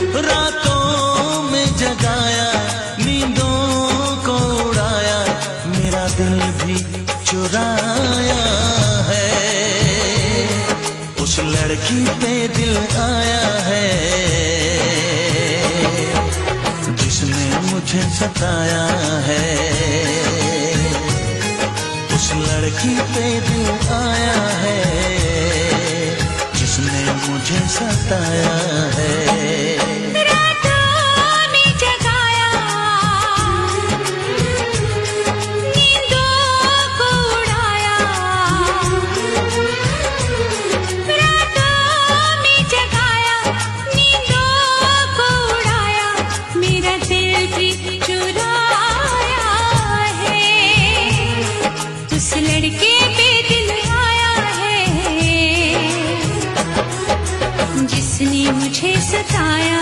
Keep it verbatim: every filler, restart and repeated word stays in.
रातों में जगाया, नींदों को उड़ाया, मेरा दिल भी चुराया है। उस लड़की पे दिल आया है जिसने मुझे सताया है। उस लड़की पे दिल आया है जिसने मुझे सताया है। लड़के पे दिल आया है जिसने मुझे सताया